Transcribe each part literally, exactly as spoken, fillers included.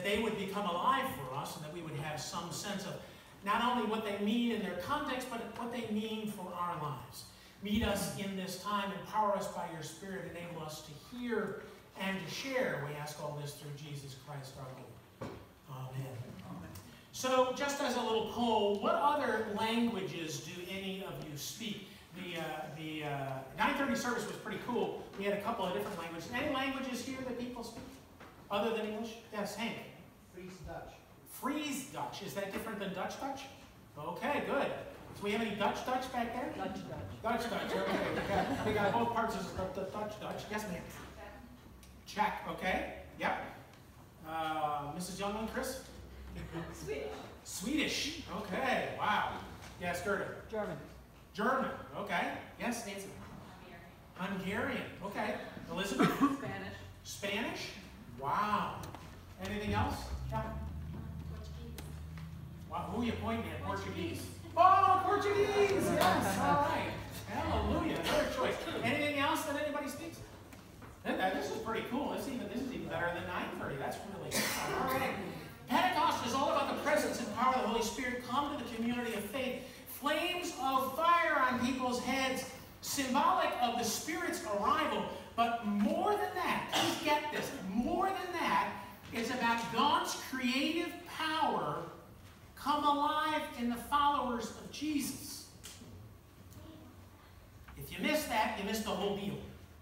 they would become alive for us and that we would have some sense of not only what they mean in their context, but what they mean for our lives. Meet us in this time, empower us by your Spirit, enable us to hear and to share. We ask all this through Jesus Christ our Lord. Amen. Amen. So, just as a little poll, what other languages do any of you speak? The, uh, the uh, nine thirty service was pretty cool. We had a couple of different languages. Any languages here that people speak other than English? Yes, Hank. Fries Dutch. Fries Dutch. Is that different than Dutch Dutch? Okay, good. Do we have any Dutch Dutch back there? Dutch Dutch. Dutch Dutch, okay. We got, we got both parts of the Dutch Dutch. Yes, ma'am. Czech, okay. Yep. Uh, Missus Youngman, Chris? Swedish. Swedish, okay. Wow. Yes, Gerda. German. German, okay. Yes, Nancy. Hungarian. Hungarian, okay. Elizabeth? Spanish. Spanish? Wow. Anything else? Yeah. Portuguese. Wow, who are you pointing at? Portuguese. Oh, Portuguese! Yes, all right. Hallelujah. Another choice. Anything else that anybody speaks? This is pretty cool. This is even, this is even better than nine thirty. That's really cool. All right. Pentecost is all about the presence and power of the Holy Spirit come to the community of faith. Flames of fire on people's heads, symbolic of the Spirit's arrival. But more than that, please get this, more than that, it's about God's creative power come alive in the followers of Jesus. If you miss that, you miss the whole deal.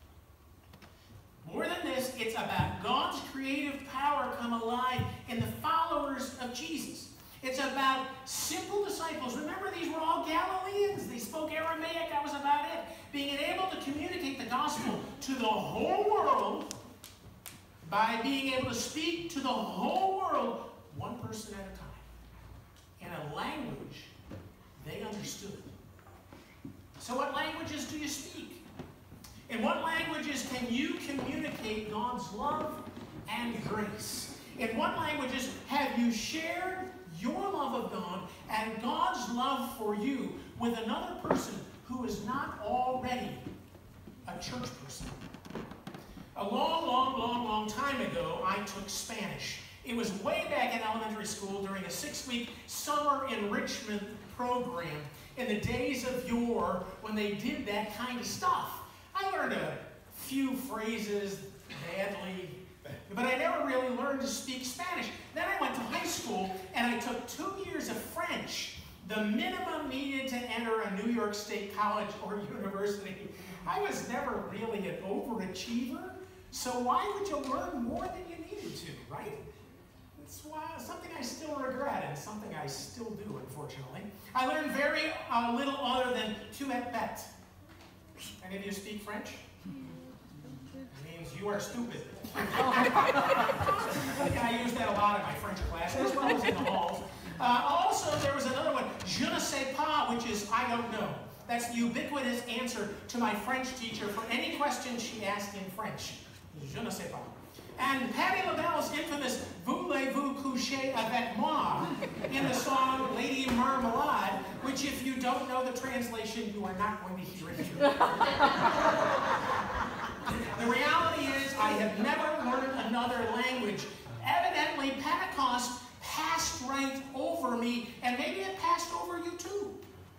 More than this, it's about God's creative power come alive in the followers of Jesus. It's about simple disciples. Remember, these were all Galileans. They spoke Aramaic. That was about it. Being able to communicate the gospel to the whole world by being able to speak to the whole world, one person at a time, in a language they understood. So what languages do you speak? In what languages can you communicate God's love and grace? In what languages have you shared your love of God and God's love for you with another person who is not already a church person? A long, long, long, long time ago, I took Spanish. It was way back in elementary school during a six-week summer enrichment program in the days of yore when they did that kind of stuff. I learned a few phrases badly, but I never really learned to speak Spanish. Then I went to high school and I took two years of French, the minimum needed to enter a New York State college or university. I was never really an overachiever, so why would you learn more than you needed to, right? It's why, something I still regret and something I still do, unfortunately. I learned very uh, little other than tu et bête. Any of you speak French? It means you are stupid. I use that a lot in my French class, as well as in the halls. Uh, also, there was another one, je ne sais pas, which is I don't know. That's the ubiquitous answer to my French teacher for any question she asked in French. Je ne sais pas. And Patti LaBelle's infamous Voulez-vous coucher avec moi in the song Lady Marmalade, which if you don't know the translation, you are not going to hear it. The reality is I have never learned another language. Evidently, Pentecost passed right over me, and maybe it passed over you too.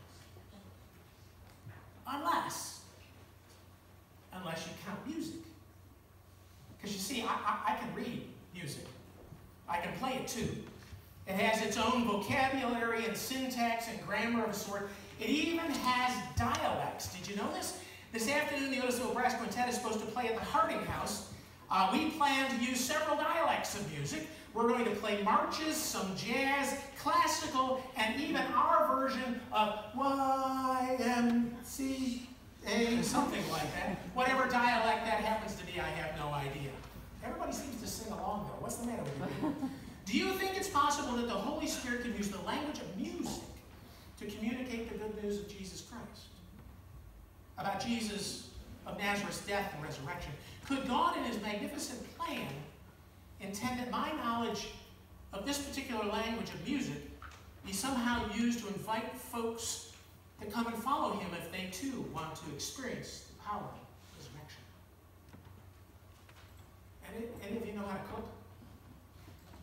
Unless, unless you count music. Because you see, I, I, I can read music. I can play it too. It has its own vocabulary and syntax and grammar of a sort. It even has dialects. Did you know this? This afternoon, the Otisville Brass Quintet is supposed to play at the Harding House. Uh, we plan to use several dialects of music. We're going to play marches, some jazz, classical, and even our version of Y M C A, something like that. Whatever dialect that happens to be, I have no idea. Everybody seems to sing along, though. What's the matter with you? Do you think it's possible that the Holy Spirit can use the language of music to communicate the good news of Jesus Christ? About Jesus of Nazareth's death and resurrection. Could God, in his magnificent plan, intend that my knowledge of this particular language of music be somehow used to invite folks to come and follow him if they too want to experience the power of resurrection? And any of you know how to cook?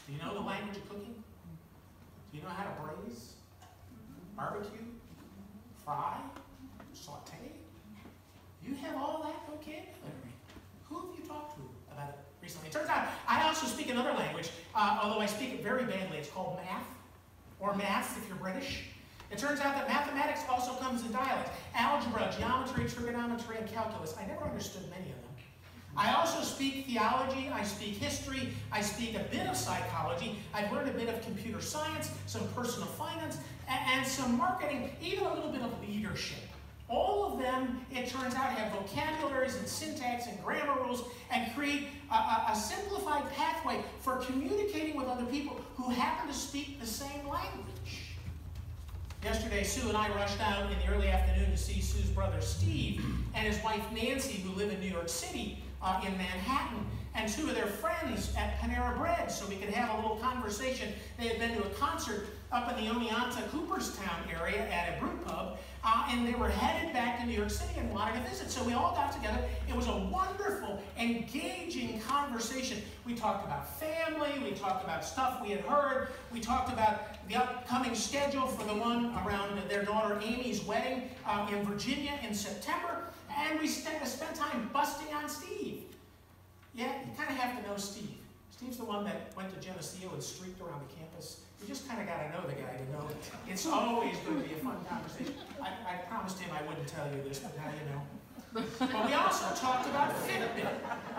Do you know the language of cooking? Do you know how to braise, barbecue, fry, saute? You have all that vocabulary. Who have you talked to about it recently? It turns out I also speak another language, uh, although I speak it very badly. It's called math, or maths if you're British. It turns out that mathematics also comes in dialects. Algebra, geometry, trigonometry, and calculus. I never understood many of them. I also speak theology, I speak history, I speak a bit of psychology, I've learned a bit of computer science, some personal finance, and, and some marketing, even a little bit of leadership. All of them, it turns out, have vocabularies and syntax and grammar rules and create a, a, a simplified pathway for communicating with other people who happen to speak the same language. Yesterday, Sue and I rushed out in the early afternoon to see Sue's brother Steve and his wife Nancy, who live in New York City, uh, in Manhattan, and two of their friends at Panera Bread, so we could have a little conversation. They had been to a concert up in the Oneonta Cooperstown area at a brew pub, uh, and they were headed back to New York City and wanted to visit. So we all got together. It was a wonderful, engaging conversation. We talked about family. We talked about stuff we had heard. We talked about the upcoming schedule for the one around their daughter Amy's wedding uh, in Virginia in September. And we spent, spent time busting on Steve. Yeah, you kind of have to know Steve. Steve's the one that went to Geneseo and streaked around the campus. You just kind of got to know the guy to know it. It's always going to be a fun conversation. I, I promised him I wouldn't tell you this, but now you know. But we also talked about Fitbit,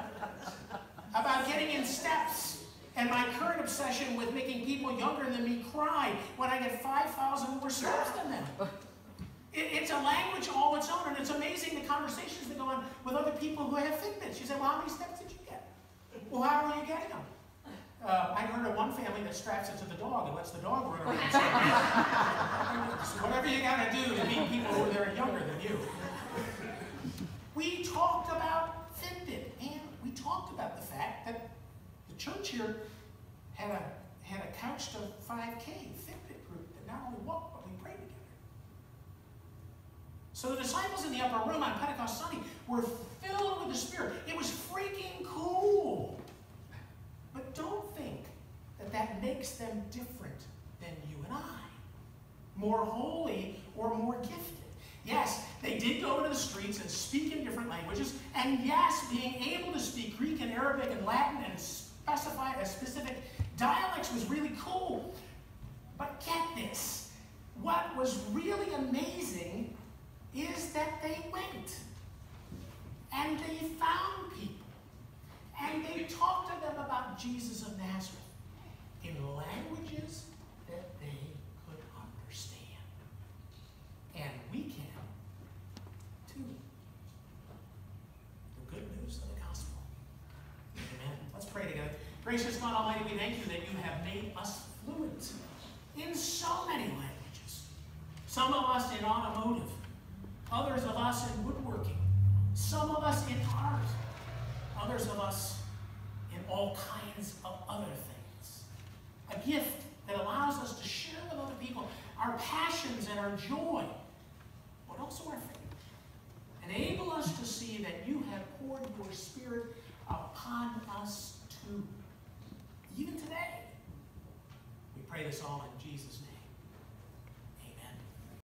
about getting in steps, and my current obsession with making people younger than me cry when I get five thousand more steps than them. It, it's a language all its own, and it's amazing the conversations that go on with other people who have Fitbits. You say, well, how many steps did you get? Well, how are you getting them? Uh, I heard of one family that straps it to the dog and lets the dog run around. So whatever you got to do to meet people who are younger than you. We talked about Fitbit, and we talked about the fact that the church here had a had a couch to five K Fitbit group that not only walked, but we prayed together. So the disciples in the upper room on Pentecost Sunday were filled with the Spirit. It was freaking cool. But don't think that that makes them different than you and I. More holy or more gifted. Yes, they did go into the streets and speak in different languages. And yes, being able to speak Greek and Arabic and Latin and specify a specific dialects was really cool. But get this. What was really amazing is that they went. And they found people. And they talked to them about Jesus of Nazareth in languages that they could understand. And we can, too. The good news of the gospel. Amen. Let's pray together. Gracious God Almighty, we thank you that you have made us fluent in so many languages. Some of us in automotive, others of us in woodworking, some of us in art, others of us in all kinds of other things. A gift that allows us to share with other people our passions and our joy, but also our faith. Enable us to see that you have poured your Spirit upon us too. Even today. We pray this all in